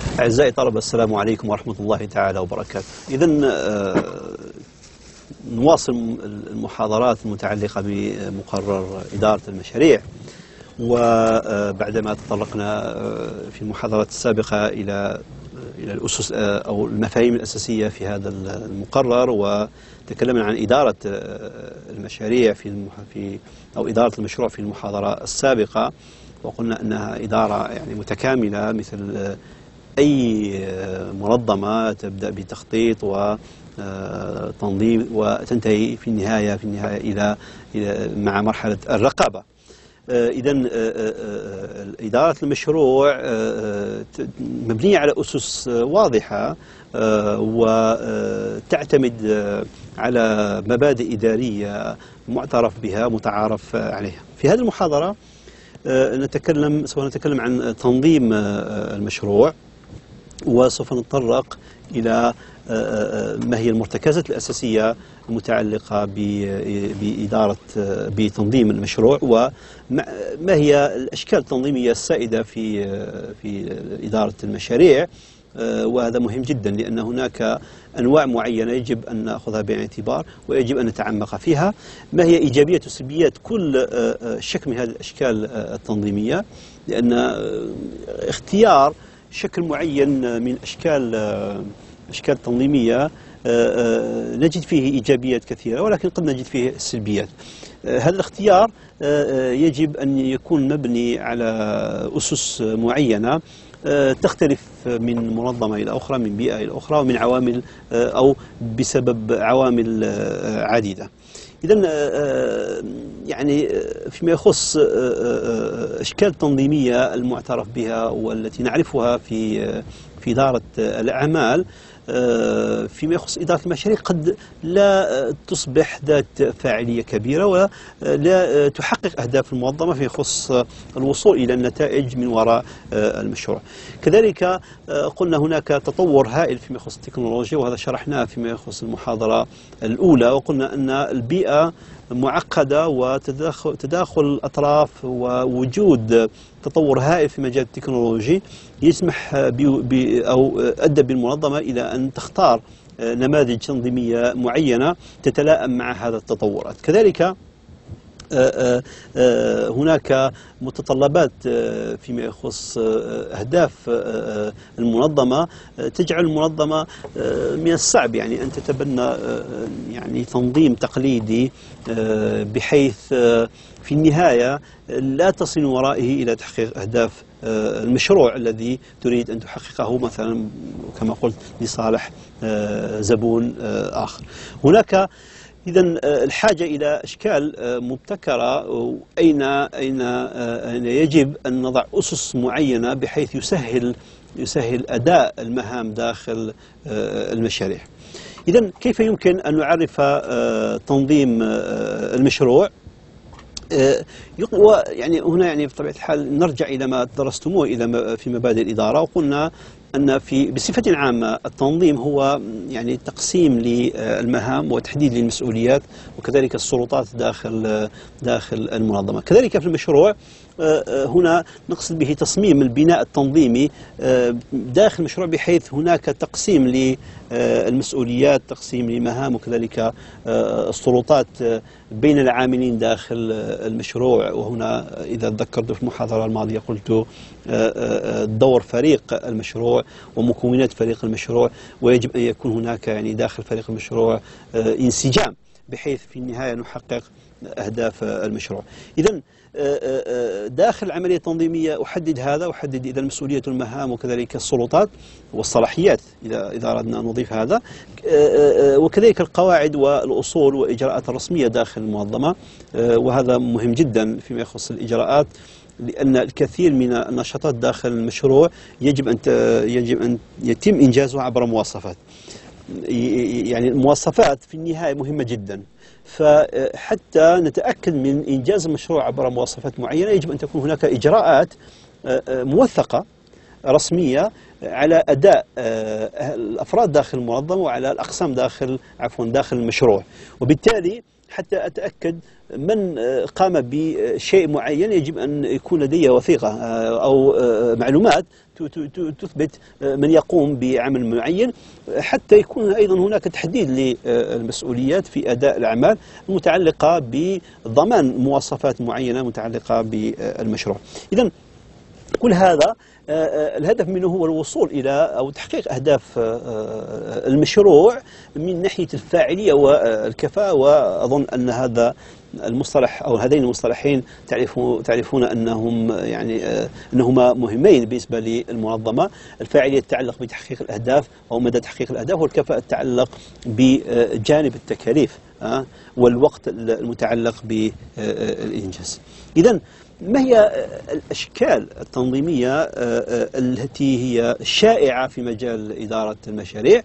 أعزائي الطلبة، السلام عليكم ورحمة الله تعالى وبركاته. إذا نواصل المحاضرات المتعلقة بمقرر إدارة المشاريع، وبعدما تطرقنا في المحاضرات السابقة إلى الأسس أو المفاهيم الأساسية في هذا المقرر، وتكلمنا عن إدارة المشاريع في أو إدارة المشروع في المحاضرة السابقة، وقلنا أنها إدارة يعني متكاملة مثل أي منظمة تبدأ بتخطيط وتنظيم وتنتهي في النهاية إلى مع مرحلة الرقابة. إذا إدارة المشروع مبنية على أسس واضحة وتعتمد على مبادئ إدارية معترف بها متعارف عليها. في هذه المحاضرة سوف نتكلم عن تنظيم المشروع، وسوف نتطرق إلى ما هي المرتكزات الأساسية المتعلقة بتنظيم المشروع، وما هي الأشكال التنظيمية السائدة في إدارة المشاريع. وهذا مهم جدا، لأن هناك أنواع معينة يجب أن نأخذها بعين الاعتبار ويجب أن نتعمق فيها. ما هي إيجابيات وسلبيات كل شكل من هذه الأشكال التنظيمية؟ لأن اختيار شكل معين من أشكال تنظيمية نجد فيه إيجابيات كثيرة، ولكن قد نجد فيه سلبيات. هذا الاختيار يجب أن يكون مبني على أسس معينة تختلف من منظمة إلى أخرى، من بيئة إلى أخرى، ومن عوامل أو بسبب عوامل عديدة. إذا يعني فيما يخص أشكال التنظيمية المعترف بها والتي نعرفها في إدارة الأعمال، فيما يخص إدارة المشاريع قد لا تصبح ذات فاعلية كبيرة ولا تحقق أهداف المنظمة فيما يخص الوصول إلى النتائج من وراء المشروع. كذلك قلنا هناك تطور هائل فيما يخص التكنولوجيا، وهذا شرحناه فيما يخص المحاضرة الأولى، وقلنا أن البيئة معقدة وتداخل الأطراف ووجود تطور هائل في مجال التكنولوجي يسمح أو أدى بالمنظمة إلى أن تختار نماذج تنظيمية معينة تتلائم مع هذا التطورات. كذلك هناك متطلبات فيما يخص أهداف المنظمة تجعل المنظمة من الصعب يعني أن تتبنى يعني تنظيم تقليدي بحيث في النهاية لا تصل ورائه إلى تحقيق أهداف المشروع الذي تريد أن تحققه، مثلا كما قلت لصالح زبون آخر. هناك إذا الحاجة إلى أشكال مبتكرة، أين يجب أن نضع أسس معينة بحيث يسهل أداء المهام داخل المشاريع. إذا كيف يمكن أن نعرف تنظيم المشروع؟ يعني هنا يعني بطبيعة الحال نرجع إلى ما درستموه في مبادئ الإدارة، وقلنا أن بصفة عامة التنظيم هو يعني تقسيم للمهام وتحديد للمسؤوليات وكذلك السلطات داخل المنظمة. كذلك في المشروع هنا نقصد به تصميم البناء التنظيمي داخل المشروع، بحيث هناك تقسيم للمسؤوليات، تقسيم لمهام، وكذلك السلطات بين العاملين داخل المشروع. وهنا إذا تذكرت في المحاضرة الماضية قلت دور فريق المشروع ومكونات فريق المشروع، ويجب أن يكون هناك يعني داخل فريق المشروع انسجام بحيث في النهاية نحقق أهداف المشروع. إذن داخل العملية التنظيمية أحدد إذا المسؤولية والمهام وكذلك السلطات والصلاحيات إذا أردنا أن نضيف هذا، وكذلك القواعد والأصول والإجراءات الرسمية داخل المنظمة. وهذا مهم جدا فيما يخص الإجراءات، لأن الكثير من النشاطات داخل المشروع يجب أن يتم إنجازها عبر مواصفات. يعني المواصفات في النهاية مهمة جدا، فحتى نتأكد من إنجاز المشروع عبر مواصفات معينة يجب أن تكون هناك إجراءات موثقة رسمية على أداء الأفراد داخل المنظمة وعلى الأقسام داخل المشروع. وبالتالي حتى أتأكد من قام بشيء معين يجب أن يكون لدي وثيقة أو معلومات تثبت من يقوم بعمل معين، حتى يكون أيضا هناك تحديد للمسؤوليات في أداء الأعمال المتعلقة بضمان مواصفات معينة متعلقة بالمشروع. إذن كل هذا الهدف منه هو الوصول إلى أو تحقيق أهداف المشروع من ناحية الفاعلية والكفاءة. وأظن أن هذا المصطلح أو هذين المصطلحين تعرفون أنهم يعني أنهما مهمين بالنسبة للمنظمة. الفاعلية تتعلق بتحقيق الأهداف أو مدى تحقيق الأهداف، والكفاءة تتعلق بجانب التكاليف والوقت المتعلق بالإنجاز. إذن ما هي الأشكال التنظيمية التي هي شائعة في مجال إدارة المشاريع؟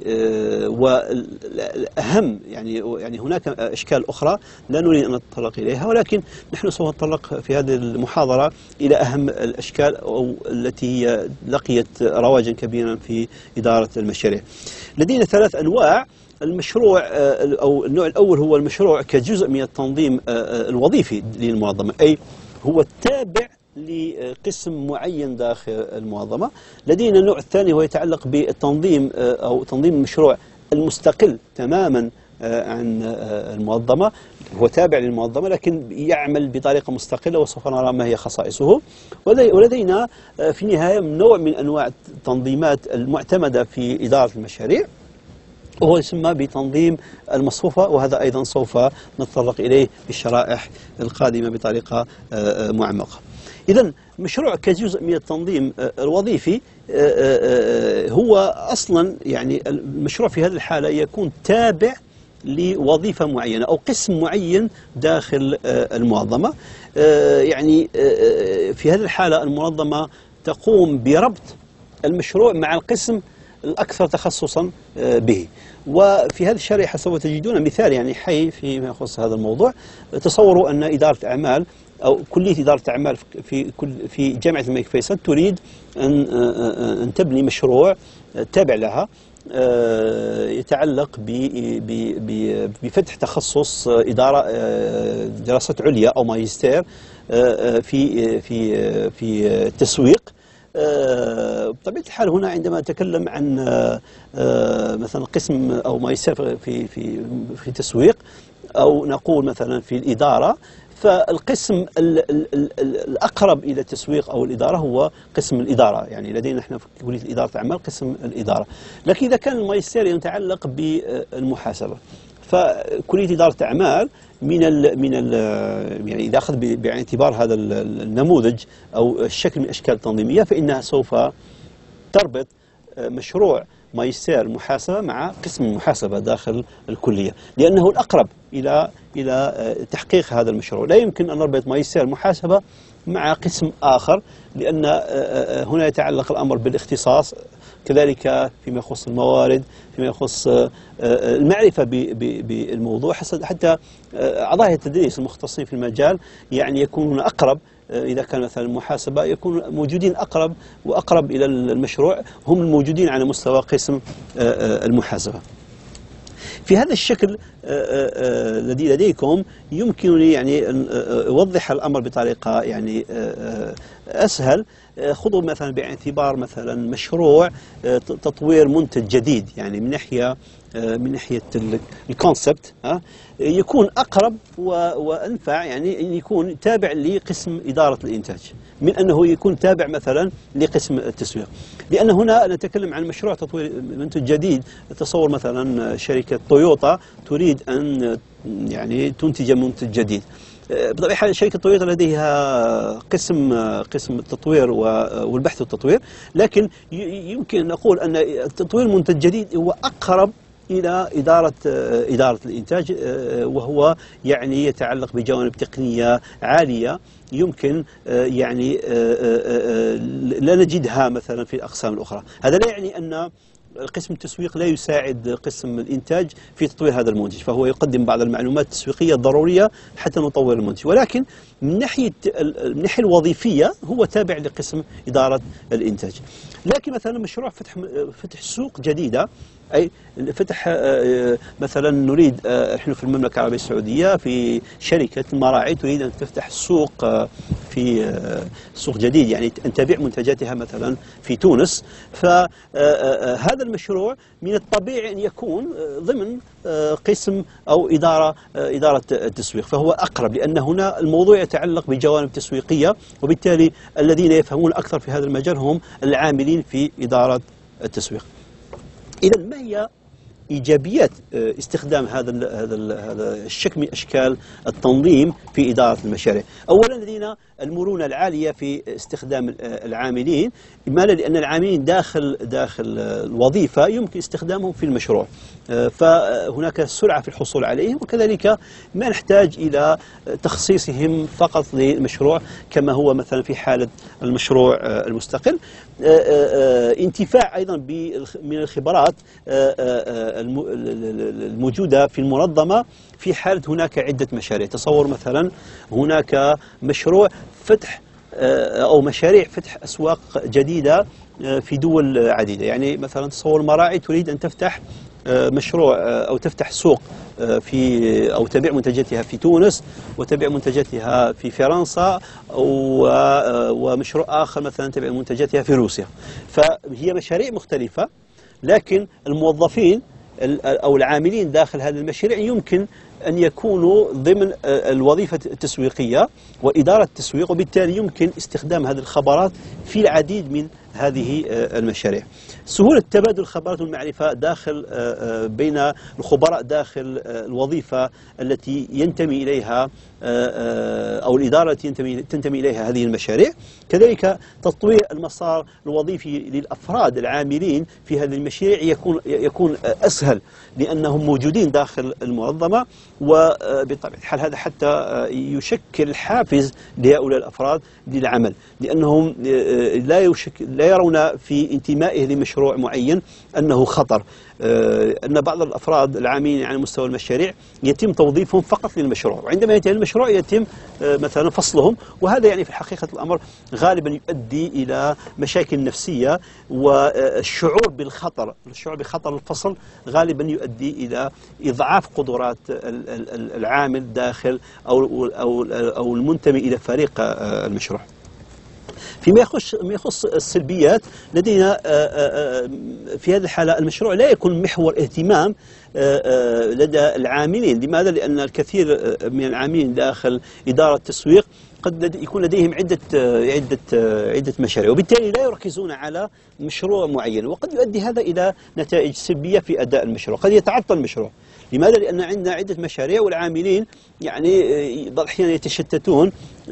والأهم يعني هناك أشكال أخرى لا نريد أن نتطرق إليها، ولكن نحن سوف نتطرق في هذه المحاضرة إلى أهم الأشكال أو التي هي لقيت رواجا كبيرا في إدارة المشاريع. لدينا 3 أنواع. المشروع أو النوع الأول هو المشروع كجزء من التنظيم الوظيفي للمنظمة، أي هو التابع لقسم معين داخل المنظمة. لدينا النوع الثاني هو يتعلق بالتنظيم أو تنظيم المشروع المستقل تماما عن المنظمة، هو تابع للمنظمة لكن يعمل بطريقة مستقلة، وسوف نرى ما هي خصائصه. ولدينا في النهاية نوع من أنواع التنظيمات المعتمدة في إدارة المشاريع وهو يسمى بتنظيم المصفوفة، وهذا أيضا سوف نتطرق إليه في الشرائح القادمة بطريقة معمقة. إذن مشروع كجزء من التنظيم الوظيفي هو أصلا يعني المشروع في هذه الحالة يكون تابع لوظيفة معينة أو قسم معين داخل المنظمة. يعني في هذه الحالة المنظمة تقوم بربط المشروع مع القسم الأكثر تخصصا به. وفي هذه الشريحة سوف تجدون مثال يعني حي فيما يخص هذا الموضوع. تصوروا أن إدارة أعمال أو كلية إدارة أعمال في جامعة الملك فيصل تريد أن تبني مشروع تابع لها يتعلق بفتح تخصص إدارة دراسات عليا أو ماجستير في التسويق. بطبيعة الحال هنا عندما نتكلم عن مثلا قسم أو ماجستير في التسويق، أو نقول مثلا في الإدارة، فالقسم الأقرب إلى التسويق أو الإدارة هو قسم الإدارة. يعني لدينا نحن في كلية إدارة الأعمال قسم الإدارة. لكن إذا كان الماجستير يتعلق بالمحاسبة، فكلية إدارة الأعمال يعني إذا أخذ بعين الاعتبار هذا النموذج أو الشكل من الأشكال التنظيمية، فإنها سوف تربط مشروع ماجستير المحاسبة مع قسم المحاسبة داخل الكلية، لأنه الأقرب إلى تحقيق هذا المشروع. لا يمكن أن نربط ماجستير المحاسبة مع قسم آخر، لأن هنا يتعلق الأمر بالاختصاص، كذلك فيما يخص الموارد، فيما يخص المعرفة بالموضوع. حتى أعضاء التدريس المختصين في المجال يعني يكونون أقرب. إذا كان مثلا المحاسبة يكون موجودين أقرب وأقرب إلى المشروع، هم الموجودين على مستوى قسم المحاسبة. في هذا الشكل الذي لديكم يمكنني يعني أن أوضح الأمر بطريقة يعني أسهل. خذوا مثلا بعين الاعتبار مثلا مشروع تطوير منتج جديد، يعني من ناحية الكونسبت يكون أقرب وأنفع يعني أن يكون تابع لقسم إدارة الإنتاج من أنه يكون تابع مثلا لقسم التسويق، لأن هنا نتكلم عن مشروع تطوير منتج جديد. تصور مثلا شركة تويوتا تريد أن يعني تنتج منتج جديد. بطبيعة الحال شركة تويوتا لديها قسم التطوير والبحث والتطوير، لكن يمكن أن نقول أن تطوير المنتج جديد هو أقرب إلى إدارة الإنتاج، وهو يعني يتعلق بجوانب تقنية عالية يمكن يعني لا نجدها مثلا في الأقسام الأخرى. هذا لا يعني أن قسم التسويق لا يساعد قسم الإنتاج في تطوير هذا المنتج، فهو يقدم بعض المعلومات التسويقية الضرورية حتى نطور المنتج، ولكن من الناحية الوظيفية هو تابع لقسم إدارة الإنتاج. لكن مثلا مشروع فتح سوق جديدة، أي فتح مثلا نريد نحن في المملكة العربية السعودية في شركة مراعي تريد أن تفتح سوق في سوق جديد، يعني أن تبيع منتجاتها مثلا في تونس، فهذا المشروع من الطبيعي أن يكون ضمن قسم أو إدارة التسويق، فهو أقرب لأن هنا الموضوع يتعلق بجوانب تسويقية، وبالتالي الذين يفهمون أكثر في هذا المجال هم العاملين في إدارة التسويق. إذا ما هي إيجابيات استخدام هذا الشكل من أشكال التنظيم في إدارة المشاريع؟ أولا لدينا المرونة العالية في استخدام العاملين، لماذا؟ لأن العاملين داخل الوظيفة يمكن استخدامهم في المشروع، فهناك سرعة في الحصول عليهم، وكذلك ما نحتاج إلى تخصيصهم فقط للمشروع كما هو مثلا في حالة المشروع المستقل. انتفاع أيضا من الخبرات الموجودة في المنظمة في حالة هناك عدة مشاريع. تصور مثلا هناك مشروع فتح أو مشاريع فتح أسواق جديدة في دول عديدة، يعني مثلا تصور مراعي تريد أن تفتح مشروع أو تفتح سوق في أو تبيع منتجاتها في تونس وتبيع منتجاتها في فرنسا، ومشروع آخر مثلا تبيع منتجاتها في روسيا، فهي مشاريع مختلفة، لكن الموظفين أو العاملين داخل هذه المشاريع يمكن أن يكونوا ضمن الوظيفة التسويقية وإدارة التسويق، وبالتالي يمكن استخدام هذه الخبرات في العديد من هذه المشاريع. سهولة تبادل الخبرات والمعرفة داخل بين الخبراء داخل الوظيفة التي ينتمي إليها أو الإدارة التي تنتمي إليها هذه المشاريع. كذلك تطوير المسار الوظيفي للأفراد العاملين في هذه المشاريع يكون أسهل لأنهم موجودين داخل المنظمة، وبطبيعة الحال هذا حتى يشكل حافز لهؤلاء الأفراد للعمل، لأنهم لا يرون في انتمائه لمشروع معين أنه خطر. أن بعض الأفراد العاملين على مستوى المشاريع يتم توظيفهم فقط للمشروع، وعندما ينتهي المشروع يتم مثلا فصلهم، وهذا يعني في حقيقة الأمر غالبا يؤدي إلى مشاكل نفسية، والشعور بالخطر، الفصل غالبا يؤدي إلى إضعاف قدرات العامل داخل أو المنتمي إلى فريق المشروع. فيما يخص السلبيات، لدينا في هذه الحالة المشروع لا يكون محور اهتمام لدى العاملين. لماذا؟ لأن الكثير من العاملين داخل إدارة التسويق قد يكون لديهم عدة مشاريع، وبالتالي لا يركزون على مشروع معين، وقد يؤدي هذا إلى نتائج سلبية في أداء المشروع، قد يتعطل المشروع. لماذا؟ لأن عندنا عدة مشاريع والعاملين يعني أحيانا يتشتتون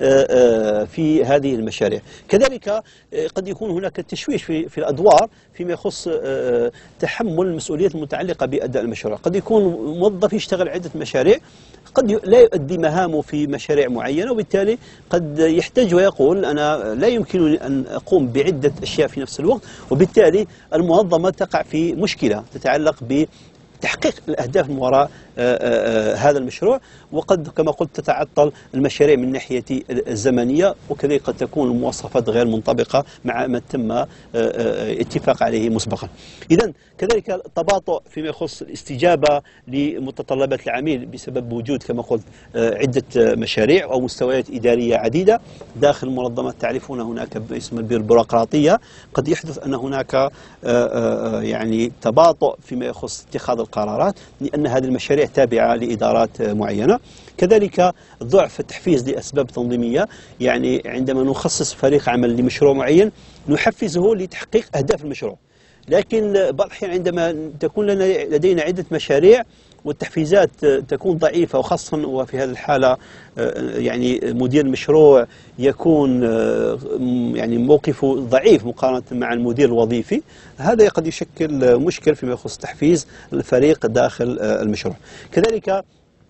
في هذه المشاريع. كذلك قد يكون هناك تشويش في الأدوار فيما يخص تحمل المسؤوليات المتعلقة بأداء المشروع. قد يكون موظف يشتغل عدة مشاريع، قد لا يؤدي مهامه في مشاريع معينة، وبالتالي قد يحتاج ويقول أنا لا يمكنني أن أقوم بعدة أشياء في نفس الوقت، وبالتالي المنظمة تقع في مشكلة تتعلق بتحقيق الأهداف من وراء هذا المشروع، وقد كما قلت تتعطل المشاريع من ناحية الزمنية، وكذلك قد تكون المواصفات غير منطبقة مع ما تم اتفاق عليه مسبقا. إذن كذلك التباطؤ فيما يخص الاستجابة لمتطلبات العميل بسبب وجود كما قلت عدة مشاريع أو مستويات إدارية عديدة داخل المنظمات. تعرفون هناك ما يسمى بالبيروقراطية، قد يحدث أن هناك يعني تباطؤ فيما يخص اتخاذ القرارات لأن هذه المشاريع تابعة لإدارات معينة. كذلك ضعف التحفيز لأسباب تنظيمية، يعني عندما نخصص فريق عمل لمشروع معين نحفزه لتحقيق أهداف المشروع، لكن بعض الأحيان عندما تكون لدينا عدة مشاريع والتحفيزات تكون ضعيفة، وخاصة وفي هذه الحالة يعني مدير المشروع يكون يعني موقفه ضعيف مقارنة مع المدير الوظيفي، هذا قد يشكل مشكل فيما يخص تحفيز الفريق داخل المشروع. كذلك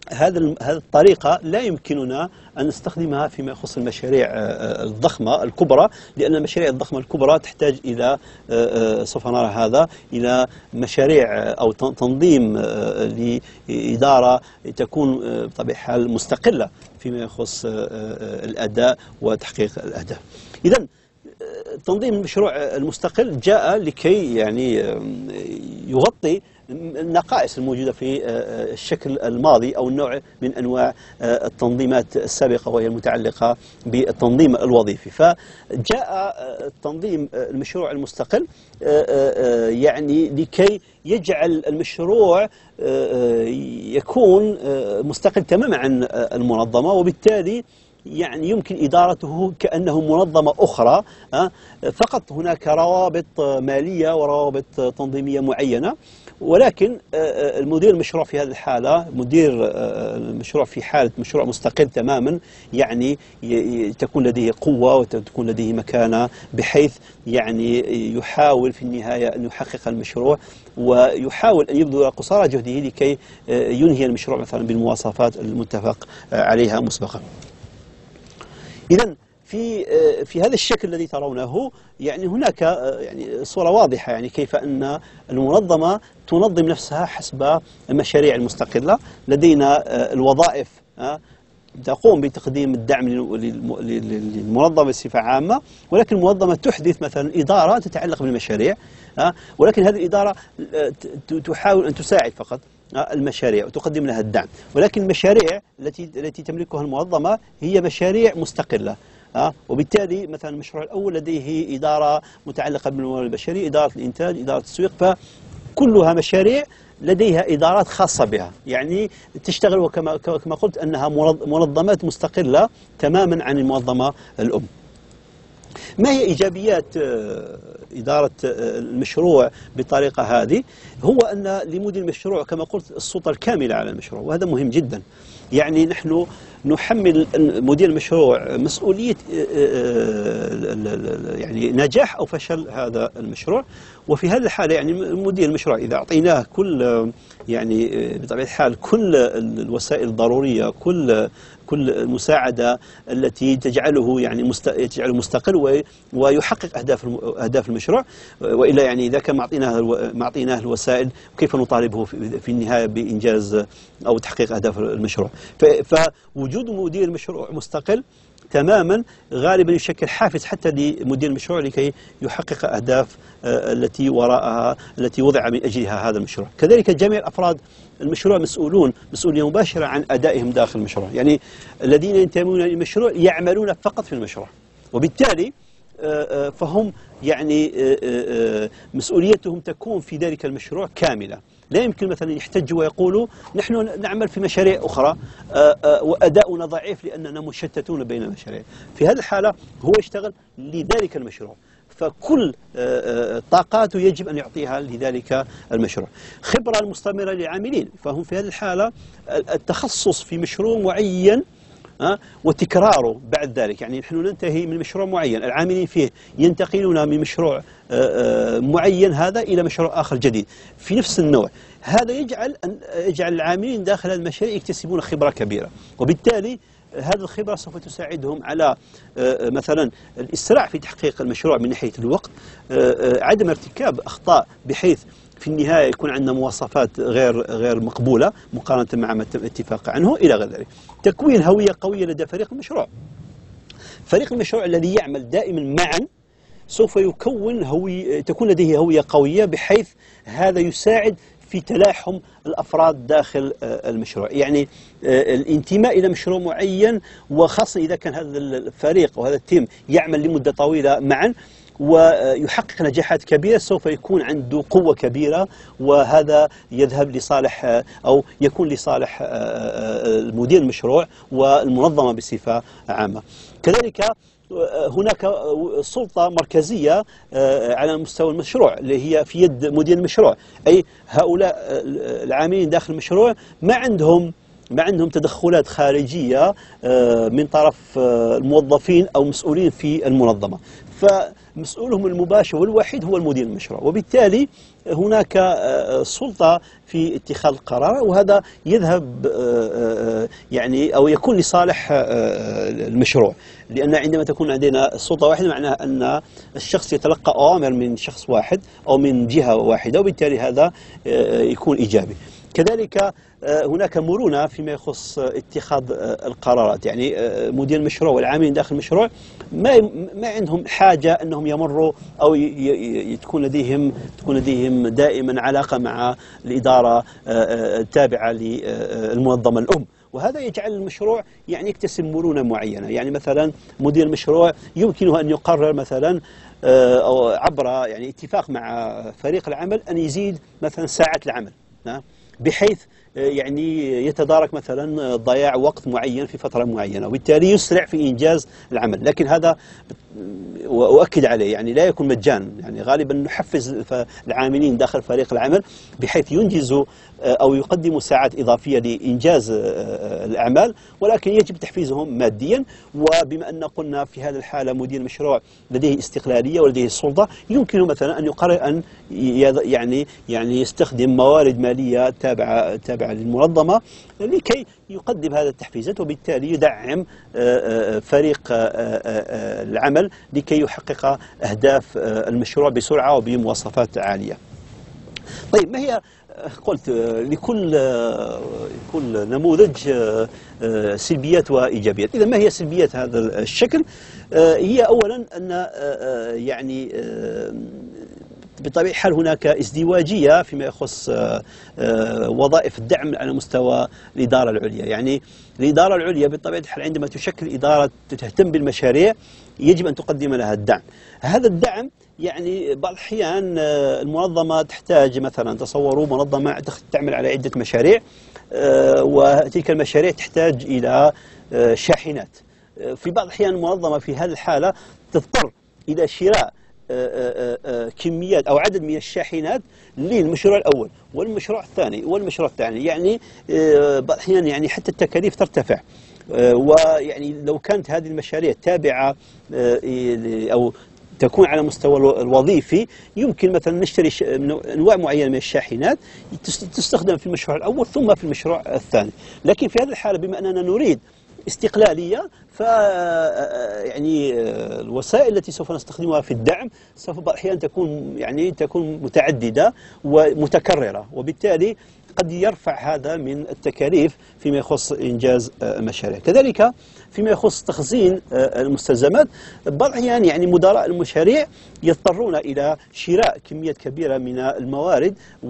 هذه الطريقة لا يمكننا أن نستخدمها فيما يخص المشاريع الضخمة الكبرى، لأن المشاريع الضخمة الكبرى تحتاج إلى سوف نرى هذا إلى مشاريع أو تنظيم لإدارة تكون بطبيعة الحال مستقلة فيما يخص الأداء وتحقيق الأهداف. إذن تنظيم المشروع المستقل جاء لكي يعني يغطي النقائص الموجودة في الشكل الماضي أو النوع من أنواع التنظيمات السابقة، وهي المتعلقة بالتنظيم الوظيفي. فجاء تنظيم المشروع المستقل يعني لكي يجعل المشروع يكون مستقل تماما عن المنظمة، وبالتالي يعني يمكن إدارته كأنه منظمة أخرى. فقط هناك روابط مالية وروابط تنظيمية معينة، ولكن المدير المشروع في هذه الحالة، مدير المشروع في حالة مشروع مستقل تماما، يعني تكون لديه قوة وتكون لديه مكانة، بحيث يعني يحاول في النهاية أن يحقق المشروع، ويحاول أن يبذل قصارى جهده لكي ينهي المشروع مثلا بالمواصفات المتفق عليها مسبقا. إذن في هذا الشكل الذي ترونه يعني هناك يعني صورة واضحة يعني كيف أن المنظمة تنظم نفسها حسب المشاريع المستقلة. لدينا الوظائف تقوم بتقديم الدعم للمنظمة بصفة عامة، ولكن المنظمة تحدث مثلا إدارة تتعلق بالمشاريع، ولكن هذه الإدارة تحاول أن تساعد فقط المشاريع وتقدم لها الدعم، ولكن المشاريع التي تملكها المنظمة هي مشاريع مستقلة. وبالتالي مثلا المشروع الأول لديه إدارة متعلقة بالموارد البشرية، إدارة الإنتاج، إدارة التسويق، فكلها مشاريع لديها إدارات خاصة بها، يعني تشتغل وكما قلت أنها منظمات مستقلة تماما عن المنظمة الأم. ما هي إيجابيات إدارة المشروع بالطريقة هذه؟ هو أن لمدير المشروع كما قلت السلطة الكاملة على المشروع، وهذا مهم جدا. يعني نحن نحمل مدير المشروع مسؤولية يعني نجاح أو فشل هذا المشروع. وفي هذه الحالة يعني مدير المشروع إذا أعطيناه كل يعني بطبيعة الحال كل الوسائل الضرورية، كل المساعدة التي تجعله يعني تجعله مستقل ويحقق أهداف المشروع، وإلا يعني إذا كان ما أعطيناه الوسائل كيف نطالبه في النهاية بإنجاز أو تحقيق أهداف المشروع؟ فوجود مدير مشروع مستقل تماما غالبا يشكل حافز حتى لمدير المشروع لكي يحقق أهداف التي وراءها، التي وضع من أجلها هذا المشروع. كذلك جميع أفراد المشروع مسؤولية مباشرة عن أدائهم داخل المشروع، يعني الذين ينتمون للمشروع يعملون فقط في المشروع، وبالتالي فهم يعني مسؤوليتهم تكون في ذلك المشروع كاملة. لا يمكن مثلا يحتجوا ويقولوا نحن نعمل في مشاريع أخرى وأداؤنا ضعيف لأننا مشتتون بين المشاريع. في هذه الحالة هو يشتغل لذلك المشروع، فكل طاقاته يجب أن يعطيها لذلك المشروع. خبرة المستمرة للعاملين، فهم في هذه الحالة التخصص في مشروع معين وتكراره بعد ذلك. يعني نحن ننتهي من مشروع معين، العاملين فيه ينتقلون من مشروع معين هذا إلى مشروع آخر جديد في نفس النوع. هذا يجعل العاملين داخل المشاريع يكتسبون خبرة كبيرة، وبالتالي هذه الخبرة سوف تساعدهم على مثلا الإسراع في تحقيق المشروع من ناحية الوقت، عدم ارتكاب أخطاء بحيث في النهاية يكون عندنا مواصفات غير مقبولة مقارنة مع ما تم الاتفاق عنه إلى غير ذلك. تكوين هوية قوية لدى فريق المشروع. فريق المشروع الذي يعمل دائما معا سوف تكون لديه هوية قوية، بحيث هذا يساعد في تلاحم الأفراد داخل المشروع. يعني الانتماء إلى مشروع معين، وخاصة إذا كان هذا الفريق وهذا التيم يعمل لمدة طويلة معا ويحقق نجاحات كبيرة، سوف يكون عنده قوة كبيرة، وهذا يذهب لصالح أو يكون لصالح المدير المشروع والمنظمة بصفة عامة. كذلك هناك سلطة مركزية على مستوى المشروع اللي هي في يد مدير المشروع، أي هؤلاء العاملين داخل المشروع ما عندهم ما عندهم تدخلات خارجية من طرف الموظفين أو مسؤولين في المنظمة، فمسؤولهم المباشر والوحيد هو المدير المشروع، وبالتالي هناك سلطة في اتخاذ القرار، وهذا يذهب يعني أو يكون لصالح المشروع، لأن عندما تكون عندنا سلطة واحدة معناها أن الشخص يتلقى أوامر من شخص واحد أو من جهة واحدة، وبالتالي هذا يكون إيجابي. كذلك هناك مرونة فيما يخص اتخاذ القرارات، يعني مدير المشروع والعاملين داخل المشروع ما عندهم حاجة أنهم يمروا أو تكون لديهم دائما علاقة مع الإدارة التابعة للمنظمة الأم، وهذا يجعل المشروع يعني يكتسب مرونة معينة. يعني مثلا مدير المشروع يمكنه أن يقرر مثلا أو عبر يعني اتفاق مع فريق العمل أن يزيد مثلا ساعات العمل، بحيث يعني يتدارك مثلا ضياع وقت معين في فترة معينة، وبالتالي يسرع في إنجاز العمل. لكن هذا وأؤكد عليه يعني لا يكون مجانا، يعني غالبا نحفز العاملين داخل فريق العمل بحيث ينجزوا أو يقدموا ساعات إضافية لإنجاز الأعمال، ولكن يجب تحفيزهم ماديا. وبما أن قلنا في هذه الحالة مدير المشروع لديه استقلالية ولديه السلطة، يمكنه مثلا أن يقرر أن يعني يستخدم موارد مالية تابعة للمنظمة لكي يقدم هذا التحفيزات، وبالتالي يدعم فريق العمل لكي يحقق أهداف المشروع بسرعة وبمواصفات عالية. طيب، ما هي قلت لكل نموذج سلبيات وإيجابيات. إذا ما هي سلبيات هذا الشكل؟ هي أولا أن يعني بطبيعة الحال هناك ازدواجية فيما يخص وظائف الدعم على مستوى الإدارة العليا. يعني الإدارة العليا بطبيعة الحال عندما تشكل إدارة تهتم بالمشاريع يجب أن تقدم لها الدعم. هذا الدعم يعني بعض الأحيان المنظمة تحتاج مثلا، تصوروا منظمة تعمل على عدة مشاريع، وتلك المشاريع تحتاج إلى شاحنات. في بعض الأحيان المنظمة في هذه الحالة تضطر إلى شراء كميات أو عدد من الشاحنات للمشروع الأول والمشروع الثاني يعني بعض الأحيان يعني حتى التكاليف ترتفع. ويعني لو كانت هذه المشاريع تابعة أو تكون على مستوى الوظيفي، يمكن مثلا نشتري أنواع معينة من الشاحنات تستخدم في المشروع الأول ثم في المشروع الثاني. لكن في هذه الحالة بما أننا نريد استقلالية، ف يعني الوسائل التي سوف نستخدمها في الدعم سوف بعض الأحيان تكون متعددة ومتكررة، وبالتالي قد يرفع هذا من التكاليف فيما يخص إنجاز المشاريع. كذلك فيما يخص تخزين المستلزمات، بعض الأحيان يعني مدراء المشاريع يضطرون إلى شراء كميات كبيرة من الموارد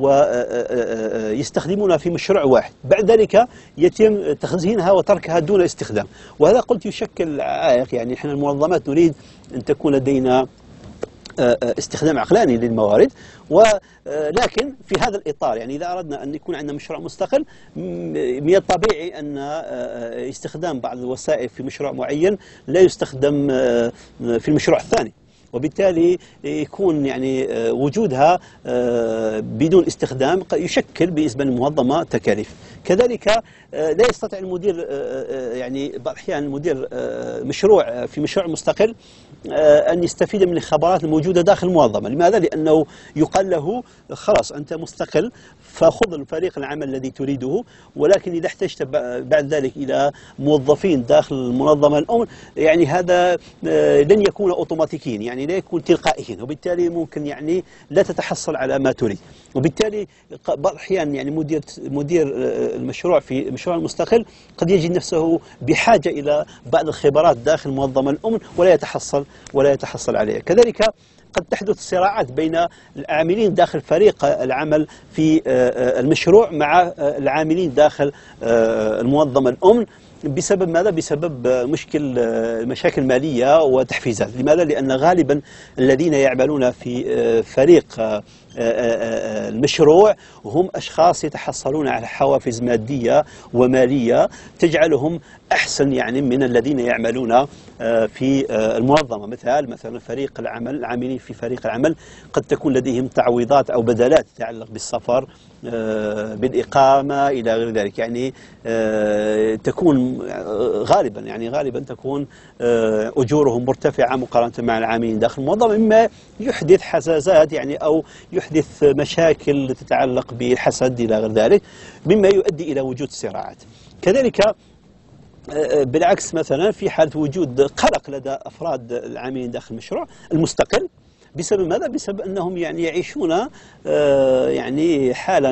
ويستخدمونها في مشروع واحد، بعد ذلك يتم تخزينها وتركها دون استخدام، وهذا قلت يشكل عائق. يعني نحن المنظمات نريد أن تكون لدينا استخدام عقلاني للموارد، ولكن في هذا الإطار يعني إذا أردنا أن يكون عندنا مشروع مستقل، من الطبيعي أن استخدام بعض الوسائل في مشروع معين لا يستخدم في المشروع الثاني، وبالتالي يكون يعني وجودها بدون استخدام يشكل بالنسبة للمنظمة تكاليف. كذلك لا يستطيع المدير يعني بعض الأحيان المدير مشروع في مشروع مستقل أن يستفيد من الخبرات الموجودة داخل المنظمة. لماذا؟ لأنه يقال له خلاص أنت مستقل فخذ فريق العمل الذي تريده، ولكن إذا احتجت بعد ذلك إلى موظفين داخل المنظمة الأم، يعني هذا لن يكون أوتوماتيكيا، يعني لا يكون تلقائيا، وبالتالي ممكن يعني لا تتحصل على ما تريد. وبالتالي بعض الأحيان يعني مدير المشروع في المشروع المستقل قد يجد نفسه بحاجة إلى بعض الخبرات داخل المنظمة الأم ولا يتحصل عليها. كذلك قد تحدث صراعات بين العاملين داخل فريق العمل في المشروع مع العاملين داخل المنظمة الأم. بسبب ماذا؟ بسبب مشاكل مالية وتحفيزات. لماذا؟ لأن غالبا الذين يعملون في فريق المشروع هم أشخاص يتحصلون على حوافز مادية ومالية تجعلهم أحسن يعني من الذين يعملون في المنظمة. مثلا فريق العمل، العاملين في فريق العمل قد تكون لديهم تعويضات أو بدلات تتعلق بالسفر، بالإقامة إلى غير ذلك. يعني تكون غالبا تكون أجورهم مرتفعة مقارنة مع العاملين داخل المنظمة، مما يحدث حزازات يعني أو يحدث مشاكل تتعلق بالحسد إلى غير ذلك، مما يؤدي إلى وجود صراعات. كذلك بالعكس مثلا في حالة وجود قلق لدى أفراد العاملين داخل المشروع المستقل، بسبب ماذا؟ بسبب أنهم يعني يعيشون يعني حالة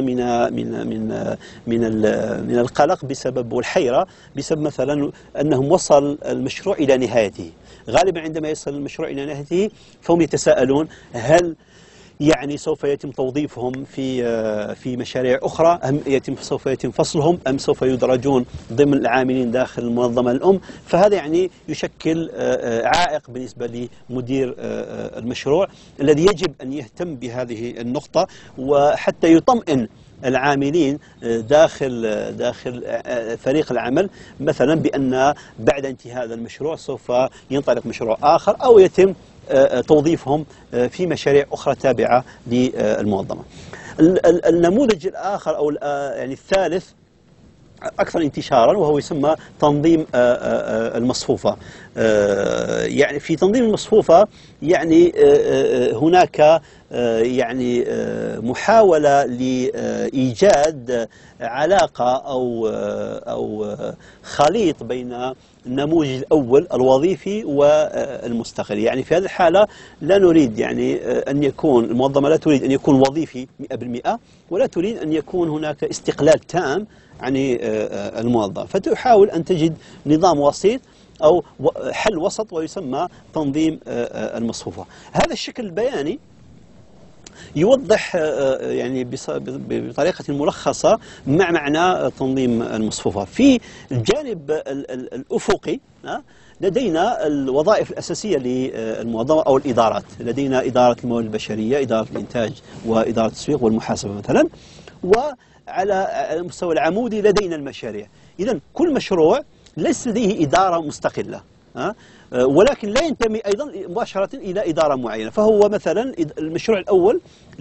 من القلق بسبب والحيرة بسبب مثلا أنهم وصل المشروع إلى نهايته. غالبا عندما يصل المشروع إلى نهايته فهم يتساءلون هل يعني سوف يتم توظيفهم في مشاريع أخرى، أم سوف يتم فصلهم، أم سوف يدرجون ضمن العاملين داخل المنظمة الأم. فهذا يعني يشكل عائق بالنسبة لمدير المشروع الذي يجب أن يهتم بهذه النقطة، وحتى يطمئن العاملين داخل فريق العمل مثلا بأن بعد انتهاء هذا المشروع سوف ينطلق مشروع آخر أو يتم توظيفهم في مشاريع أخرى تابعة للمنظمة. النموذج الآخر أو يعني الثالث أكثر انتشارا وهو يسمى تنظيم المصفوفة. يعني في تنظيم المصفوفة يعني هناك يعني محاولة لإيجاد علاقة أو خليط بين النموذج الأول الوظيفي والمستقل. يعني في هذه الحالة لا نريد يعني أن يكون المنظمة لا تريد أن يكون وظيفي 100%، ولا تريد أن يكون هناك استقلال تام عن الموظف، فتحاول أن تجد نظام وسيط أو حل وسط ويسمى تنظيم المصفوفة. هذا الشكل البياني يوضح يعني بطريقة ملخصة مع معنى تنظيم المصفوفة. في الجانب الأفقي لدينا الوظائف الأساسية للمنظمة أو الإدارات. لدينا إدارة الموارد البشرية، إدارة الإنتاج، وإدارة التسويق والمحاسبة مثلا. وعلى المستوى العمودي لدينا المشاريع. إذن كل مشروع ليس لديه إدارة مستقلة، ولكن لا ينتمي أيضا مباشرة إلى إدارة معينة. فهو مثلا المشروع الأول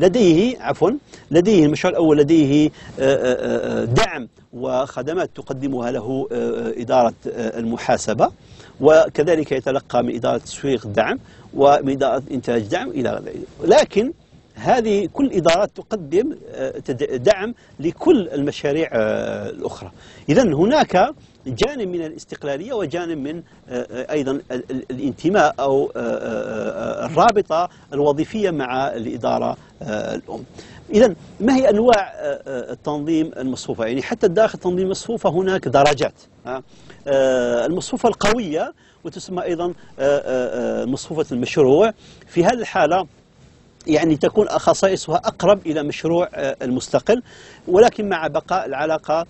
لديه دعم وخدمات تقدمها له إدارة المحاسبة، وكذلك يتلقى من إدارة التسويق دعم، ومن إدارة الإنتاج دعم إلى غيره. لكن هذه كل الإدارات تقدم دعم لكل المشاريع الأخرى. إذن هناك جانب من الاستقلالية وجانب من أيضا الانتماء أو الرابطة الوظيفية مع الإدارة الأم. إذن ما هي أنواع التنظيم المصفوفة؟ يعني حتى داخل تنظيم المصفوفة هناك درجات. المصفوفة القوية وتسمى أيضا مصفوفة المشروع. في هذه الحالة يعني تكون خصائصها أقرب إلى مشروع المستقل، ولكن مع بقاء العلاقة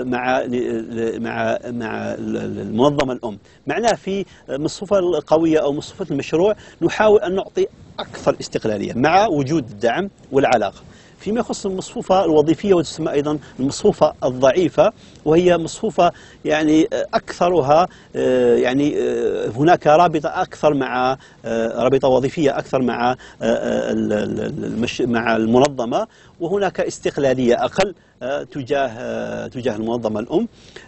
مع المنظمة الأم. معناه في مصفوفة القوية أو مصفوفة المشروع نحاول أن نعطي أكثر استقلالية مع وجود الدعم والعلاقة. فيما يخص المصفوفة الوظيفية وتسمى أيضا المصفوفة الضعيفة، وهي مصفوفة يعني أكثرها يعني هناك رابطة وظيفية أكثر مع المنظمة، وهناك استقلالية أقل تجاه المنظمة الأم.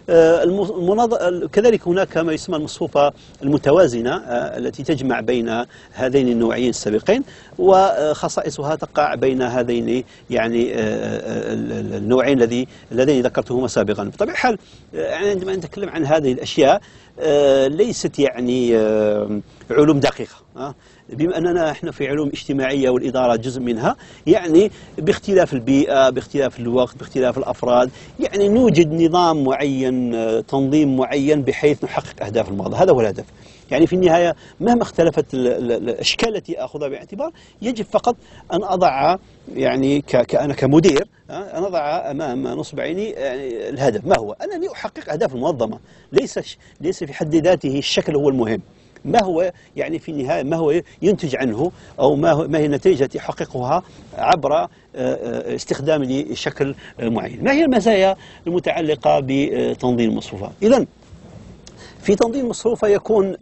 كذلك هناك ما يسمى المصفوفة المتوازنة التي تجمع بين هذين النوعين السابقين، وخصائصها تقع بين هذين يعني النوعين اللذين ذكرتهما سابقا. بطبيعة الحال يعني عندما نتكلم عن هذه الأشياء ليست يعني علوم دقيقة، بما أننا احنا في علوم اجتماعية والإدارة جزء منها. يعني باختلاف البيئة، باختلاف الوقت، باختلاف الأفراد، يعني نوجد نظام معين، تنظيم معين بحيث نحقق أهداف المنظمة. هذا هو الهدف. يعني في النهاية مهما اختلفت الأشكال التي أخذها باعتبار، يجب فقط أن أضع يعني كأنا كمدير أن أضع أمام نصب عيني يعني الهدف. ما هو؟ أنني أحقق أهداف المنظمة. ليس في حد ذاته الشكل هو المهم. ما هو يعني في النهاية ما هو ينتج عنه، أو ما هي النتيجة التي يحققها عبر استخدام لشكل معين. ما هي المزايا المتعلقة بتنظيم المصفوفة؟ إذن في تنظيم المصروفة يكون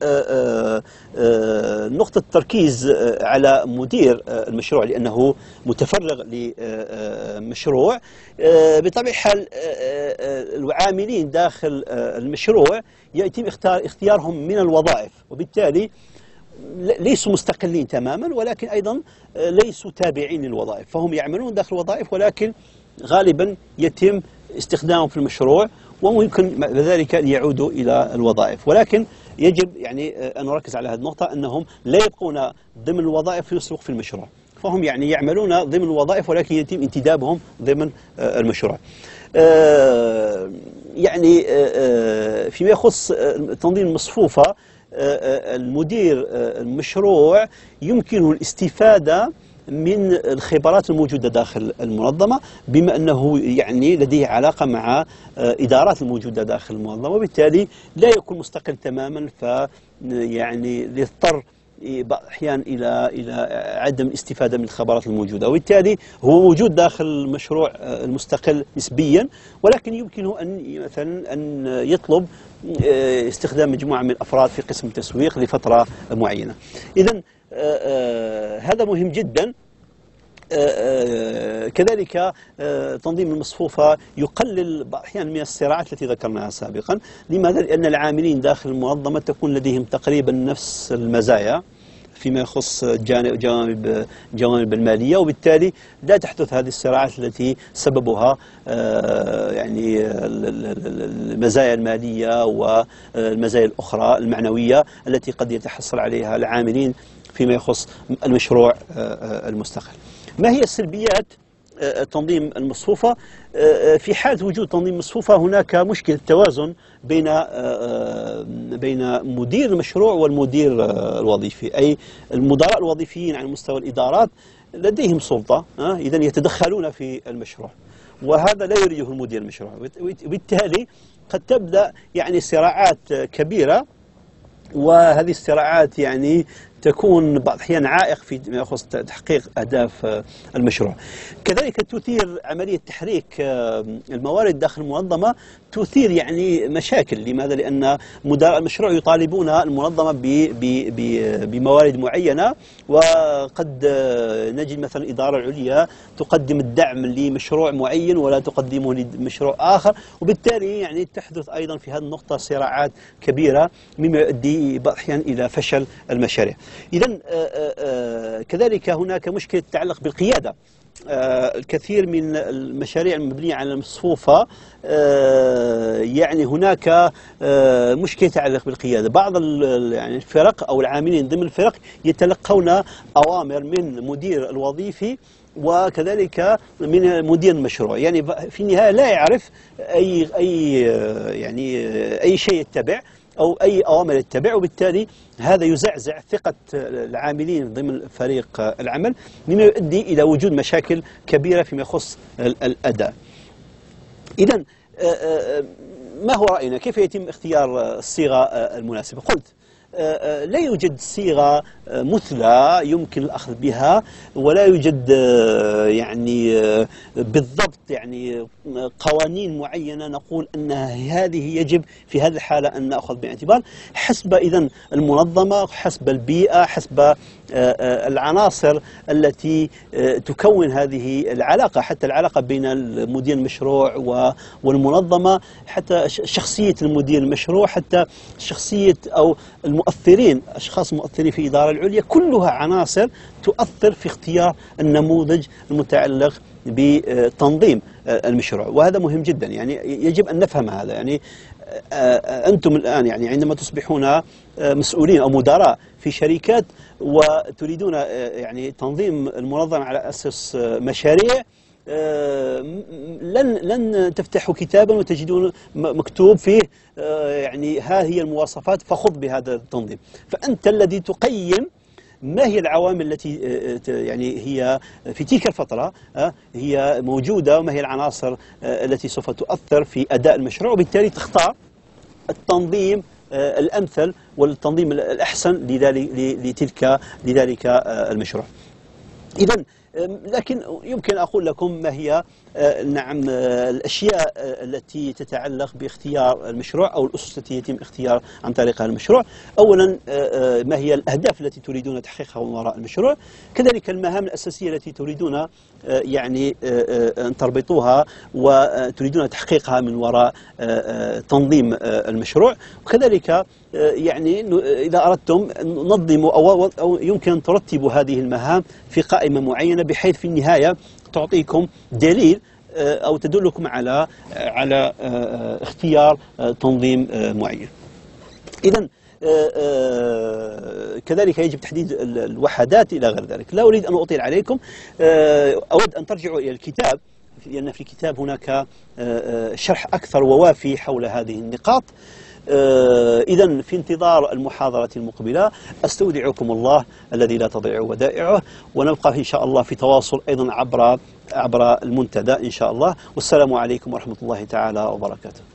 نقطة التركيز على مدير المشروع، لأنه متفرغ لمشروع. بطبيعة الحال العاملين داخل المشروع يتم اختيارهم من الوظائف، وبالتالي ليسوا مستقلين تماما، ولكن أيضا ليسوا تابعين للوظائف، فهم يعملون داخل الوظائف ولكن غالبا يتم استخدامهم في المشروع، وممكن ذلك أن يعودوا إلى الوظائف. ولكن يجب يعني أن نركز على هذه النقطة، أنهم لا يبقون ضمن الوظائف في السوق في المشروع، فهم يعني يعملون ضمن الوظائف ولكن يتم انتدابهم ضمن المشروع. يعني فيما يخص تنظيم المصفوفة، المدير المشروع يمكنه الاستفادة من الخبرات الموجودة داخل المنظمة، بما أنه يعني لديه علاقة مع إدارات الموجودة داخل المنظمة، وبالتالي لا يكون مستقل تماما، يعني يضطر بعض الأحيان إلى عدم الاستفادة من الخبرات الموجودة، وبالتالي هو موجود داخل المشروع المستقل نسبيا، ولكن يمكنه أن مثلا أن يطلب استخدام مجموعة من الأفراد في قسم التسويق لفترة معينة. إذن هذا مهم جدا. كذلك تنظيم المصفوفة يقلل أحيانا من الصراعات التي ذكرناها سابقا. لماذا؟ لأن العاملين داخل المنظمة تكون لديهم تقريبا نفس المزايا فيما يخص جوانب المالية، وبالتالي لا تحدث هذه الصراعات التي سببها يعني المزايا المالية والمزايا الأخرى المعنوية التي قد يتحصل عليها العاملين فيما يخص المشروع المستقل. ما هي السلبيات تنظيم المصفوفة؟ في حال وجود تنظيم مصفوفة هناك مشكلة توازن بين مدير المشروع والمدير الوظيفي، أي المدراء الوظيفيين على مستوى الإدارات لديهم سلطة، إذن يتدخلون في المشروع، وهذا لا يريده المدير المشروع، وبالتالي قد تبدأ يعني صراعات كبيرة، وهذه الصراعات يعني تكون بعض الأحيان عائق في ما يخص تحقيق أهداف المشروع. كذلك تثير عملية تحريك الموارد داخل المنظمة، تثير يعني مشاكل. لماذا؟ لأن مدراء المشروع يطالبون المنظمة بموارد معينة، وقد نجد مثلا الإدارة العليا تقدم الدعم لمشروع معين ولا تقدمه لمشروع آخر، وبالتالي يعني تحدث أيضا في هذه النقطة صراعات كبيرة مما يؤدي بعض الأحيان إلى فشل المشاريع. إذن كذلك هناك مشكلة تتعلق بالقيادة. الكثير من المشاريع المبنية على المصفوفة يعني هناك مشكلة تتعلق بالقيادة. بعض يعني الفرق أو العاملين ضمن الفرق يتلقون أوامر من مدير الوظيفي وكذلك من مدير المشروع، يعني في النهاية لا يعرف أي شيء يتبع أو أي أوامر يتبع، وبالتالي هذا يزعزع ثقة العاملين ضمن فريق العمل، مما يؤدي إلى وجود مشاكل كبيرة فيما يخص الأداء. إذن ما هو رأينا؟ كيف يتم اختيار الصيغة المناسبة؟ قلت لا يوجد صيغة مثلى يمكن الأخذ بها، ولا يوجد يعني بالضبط يعني قوانين معينة نقول أن هذه يجب في هذه الحالة أن نأخذ بالاعتبار. حسب إذن المنظمة، حسب البيئة، حسب العناصر التي تكون هذه العلاقة، حتى العلاقة بين مدير المشروع والمنظمة، حتى شخصية المدير المشروع، حتى شخصية أو المؤثرين، أشخاص مؤثرين في الإدارة العليا، كلها عناصر تؤثر في اختيار النموذج المتعلق بتنظيم المشروع، وهذا مهم جدا. يعني يجب أن نفهم هذا. يعني أنتم الآن يعني عندما تصبحون مسؤولين أو مدراء في شركات وتريدون يعني تنظيم المنظمة على أساس مشاريع، لن تفتحوا كتابا وتجدون مكتوب فيه يعني ها هي المواصفات فخذ بهذا التنظيم. فأنت الذي تقيم ما هي العوامل التي يعني هي في تلك الفترة هي موجودة، وما هي العناصر التي سوف تؤثر في أداء المشروع، وبالتالي تختار التنظيم الأمثل والتنظيم الأحسن لذلك المشروع. إذا لكن يمكن أقول لكم ما هي نعم الأشياء التي تتعلق باختيار المشروع أو الأسس التي يتم اختيار عن طريقها المشروع. أولا ما هي الأهداف التي تريدون تحقيقها من وراء المشروع، كذلك المهام الأساسية التي تريدون يعني أن تربطوها وتريدون تحقيقها من وراء تنظيم المشروع، وكذلك يعني إذا أردتم ننظموا أو يمكن أن ترتبوا هذه المهام في قائمة معينة بحيث في النهاية تعطيكم دليل أو تدلكم على اختيار تنظيم معين. إذا كذلك يجب تحديد الوحدات إلى غير ذلك. لا أريد أن أطيل عليكم، أود أن ترجعوا إلى الكتاب، لأن في الكتاب هناك شرح أكثر ووافي حول هذه النقاط. إذا في انتظار المحاضرة المقبلة أستودعكم الله الذي لا تضيع ودائعه، ونبقى إن شاء الله في تواصل أيضا عبر المنتدى إن شاء الله. والسلام عليكم ورحمة الله تعالى وبركاته.